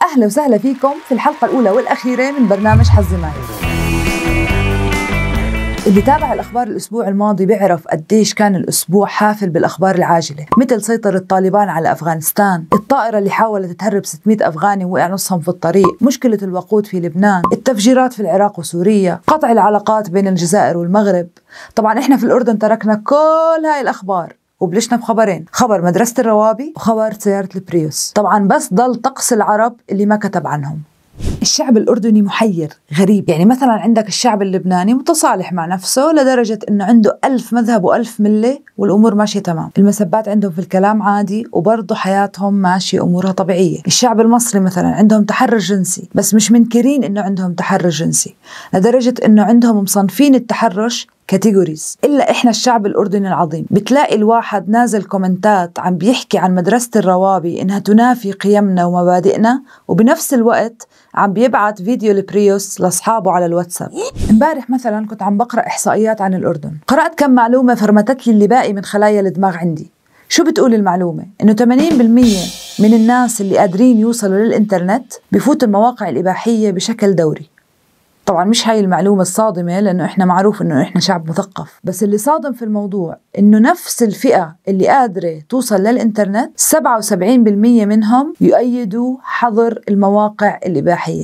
أهلا وسهلا فيكم في الحلقة الأولى والأخيرة من برنامج حظ ماي. اللي تابع الأخبار الأسبوع الماضي بيعرف قديش كان الأسبوع حافل بالأخبار العاجلة، مثل سيطرة طالبان على أفغانستان، الطائرة اللي حاولت تهرب 600 أفغاني ووقع نصهم في الطريق، مشكلة الوقود في لبنان، التفجيرات في العراق وسوريا، قطع العلاقات بين الجزائر والمغرب. طبعا إحنا في الأردن تركنا كل هاي الأخبار وبلشنا بخبرين، خبر مدرسة الروابي وخبر سيارة البريوس. طبعا بس ضل طقس العرب اللي ما كتب عنهم. الشعب الأردني محير غريب، يعني مثلا عندك الشعب اللبناني متصالح مع نفسه لدرجة أنه عنده 1000 مذهب و1000 ملة والأمور ماشية تمام، المسبات عندهم في الكلام عادي وبرضه حياتهم ماشية أمورها طبيعية. الشعب المصري مثلا عندهم تحرش جنسي بس مش منكرين أنه عندهم تحرش جنسي، لدرجة أنه عندهم مصنفين التحرش كاتيجوريز. إلا إحنا الشعب الأردني العظيم بتلاقي الواحد نازل كومنتات عم بيحكي عن مدرسة الروابي إنها تنافي قيمنا ومبادئنا، وبنفس الوقت عم بيبعت فيديو البريوس لأصحابه على الواتساب. امبارح مثلا كنت عم بقرأ إحصائيات عن الأردن، قرأت كم معلومة فرمتت لي اللي باقي من خلايا الدماغ عندي. شو بتقول المعلومة؟ إنه 80% من الناس اللي قادرين يوصلوا للإنترنت بفوتوا المواقع الإباحية بشكل دوري. طبعا مش هاي المعلومة الصادمة لأنه إحنا معروف إنه إحنا شعب مثقف، بس اللي صادم في الموضوع إنه نفس الفئة اللي قادرة توصل للإنترنت 77% منهم يؤيدوا حظر المواقع الإباحية.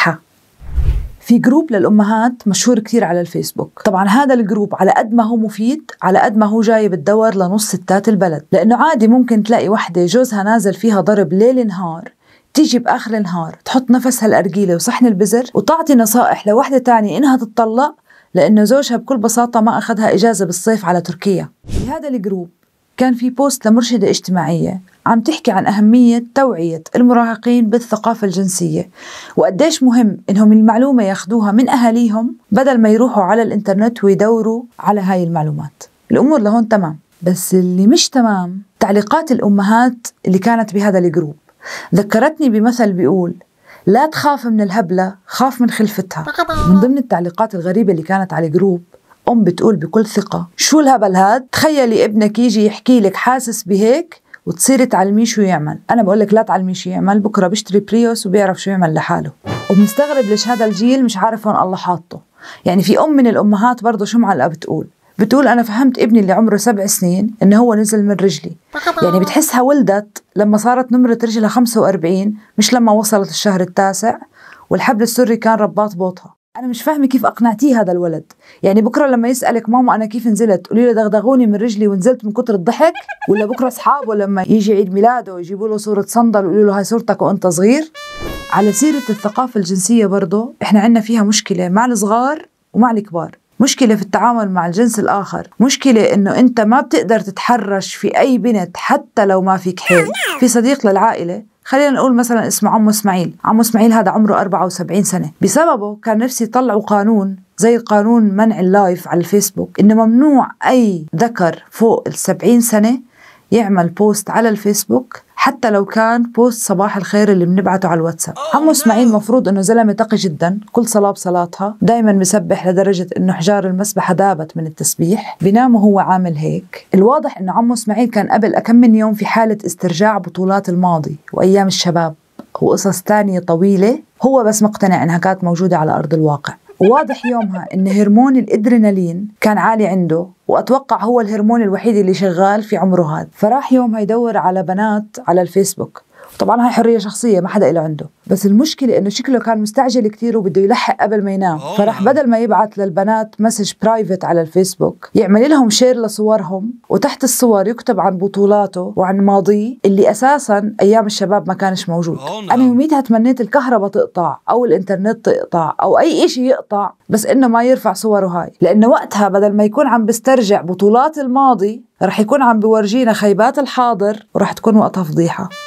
في جروب للأمهات مشهور كتير على الفيسبوك. طبعا هذا الجروب على قد ما هو مفيد على قد ما هو جاي بتدور لنص ستات البلد، لأنه عادي ممكن تلاقي وحدة جوزها نازل فيها ضرب ليل نهار تيجي بآخر النهار تحط نفسها الأرجيلة وصحن البزر وتعطي نصائح لوحدة تانية إنها تتطلق لأنه زوجها بكل بساطة ما أخذها إجازة بالصيف على تركيا. في هذا الجروب كان في بوست لمرشدة اجتماعية عم تحكي عن أهمية توعية المراهقين بالثقافة الجنسية، وقديش مهم إنهم المعلومة ياخدوها من أهاليهم بدل ما يروحوا على الإنترنت ويدوروا على هاي المعلومات. الأمور لهون تمام، بس اللي مش تمام تعليقات الأمهات اللي كانت بهذا الجروب. ذكرتني بمثل بيقول: لا تخاف من الهبلة، خاف من خلفتها. من ضمن التعليقات الغريبة اللي كانت على الجروب بتقول بكل ثقة: شو الهبل هاد؟ تخيلي ابنك يجي يحكي لك حاسس بهيك وتصيري تعلميه شو يعمل. أنا بقولك لا تعلميه شو يعمل، بكرة بيشتري بريوس وبيعرف شو يعمل لحاله. وبنستغرب ليش هذا الجيل مش عارف وين الله حاطه. يعني في من الأمهات برضه شو معلقة بتقول أنا فهمت ابني اللي عمره 7 سنين إنه هو نزل من رجلي. يعني بتحسها ولدت لما صارت نمرة رجلها 45 مش لما وصلت الشهر التاسع والحبل السري كان رباط بوطها. أنا مش فاهمة كيف أقنعتيه هذا الولد. يعني بكرة لما يسألك ماما أنا كيف نزلت قولي له دغدغوني من رجلي ونزلت من كتر الضحك؟ ولا بكرة أصحابه لما يجي عيد ميلاده يجيبوا له صورة صندل ويقولوا له هاي صورتك وأنت صغير؟ على سيرة الثقافة الجنسية برضو إحنا عنا فيها مشكلة مع الصغار ومع الكبار. مشكلة في التعامل مع الجنس الآخر، مشكلة إنه أنت ما بتقدر تتحرش في أي بنت حتى لو ما فيك حيل. في صديق للعائلة خلينا نقول مثلا اسمه عمو إسماعيل. عمو إسماعيل هذا عمره 74 سنة. بسببه كان نفسي يطلعوا قانون زي قانون منع اللايف على الفيسبوك، إنه ممنوع أي ذكر فوق 70 سنة يعمل بوست على الفيسبوك حتى لو كان بوست صباح الخير اللي بنبعته على الواتساب. عمو إسماعيل مفروض إنه زلمة تقي جدا، كل صلاة بصلاتها، دايما مسبح لدرجة إنه حجار المسبحة دابت من التسبيح، بينام وهو عامل هيك. الواضح إنه عمو إسماعيل كان قبل كم من يوم في حالة استرجاع بطولات الماضي وأيام الشباب وقصص تانية طويلة، هو بس مقتنع إنها كانت موجودة على أرض الواقع. وواضح يومها إن هرمون الإدرينالين كان عالي عنده، وأتوقع هو الهرمون الوحيد اللي شغال في عمره هذا. فراح يومها يدور على بنات على الفيسبوك. طبعا هاي حرية شخصية ما حدا إله عنده، بس المشكلة إنه شكله كان مستعجل كتير وبده يلحق قبل ما ينام. فراح بدل ما يبعت للبنات مسج برايفت على الفيسبوك يعمل لهم شير لصورهم، وتحت الصور يكتب عن بطولاته وعن ماضيه اللي أساسا أيام الشباب ما كانش موجود. أنا يوميتها تمنيت الكهرباء تقطع أو الإنترنت تقطع أو أي إشي يقطع، بس إنه ما يرفع صوره هاي، لأنه وقتها بدل ما يكون عم بسترجع بطولات الماضي رح يكون عم بورجينا خيبات الحاضر ورح تكون وقتها فضيحة.